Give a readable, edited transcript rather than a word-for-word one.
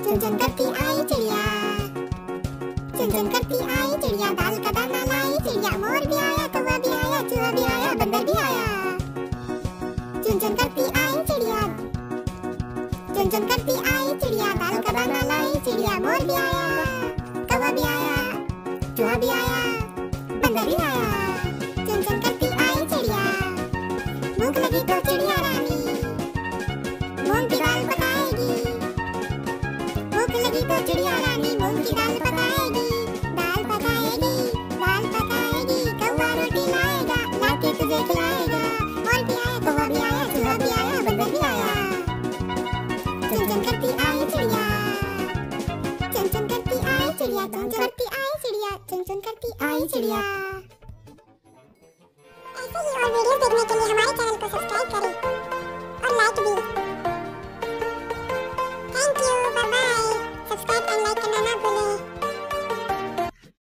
चुन चुन करती आई चिड़िया, चुन चुन करती आई चिड़िया, दाल का दाना लाई चिड़िया। मोर भी आया, कौवा भी आया, चूहा भी आया, बंदर भी आया। चुन चुन करती आई चिड़िया, चुन चुन करती आई चिड़िया, दाल का दाना लाई चिड़िया। मोर भी आया, कौवा भी आया, चूहा भी आया, बंदर भी आया। चुन चुन करती आई चिड़िया, भूख लगी तो चिड़िया रानी मूंग की दाल पकाएगी। भूख लगी तो चिड़िया रानी मूंग की दाल पकाएगी, दाल पकाएगी, दाल पकाएगी। कौवा रोटी लाएगा, लाके तुझे खिलाएगा। मोर भी आया, कौवा भी आया, चूहा भी आया, बंदर भी आया। चुन चुन करती आई चिड़िया, चुन चुन करती आई चिड़िया, चुन चुन करती आई चिड़िया, चुन चुन करती आई चिड़िया। ऐसे ही और वीडियो देखने के लिए हमारे चैनल को सब्सक्राइब करें और लाइक भी। Thank you, bye bye. Subscribe and like करना ना भूलें।